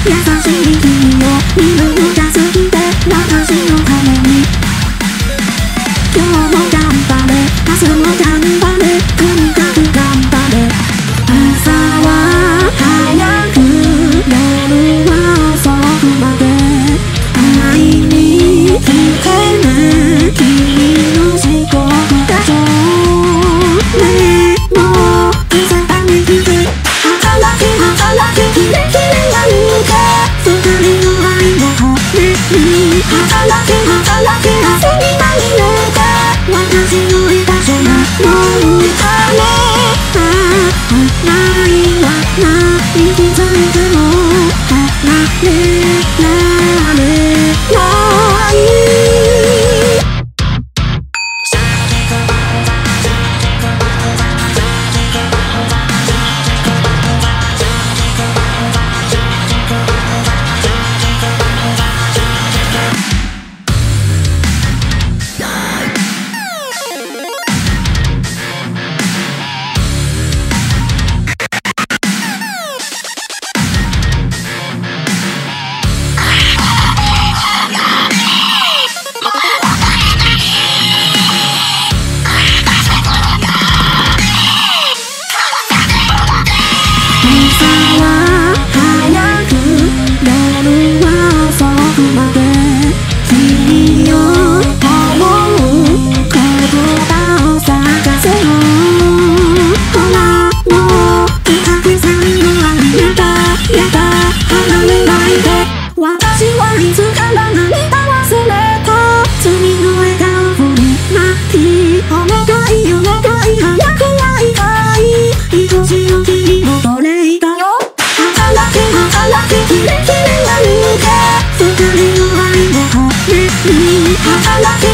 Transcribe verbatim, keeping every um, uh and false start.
優しい君を見るのが好きで私のために今日も頑張れ明日も頑張れとにかく頑張れ朝は早く夜は遅くまで会いに来てね君の四国だぞねえもういざためきて働け働けキレキレやるか二人の愛の骨に働け働け汗にまみれて私の居場所がもうダメないはない気づいても離れられない私はいつから何か忘れた君の笑顔になってお願いお願い早く会いたい愛しの君もれだよ働け働けキレキレやるけ二人の愛の骨に働け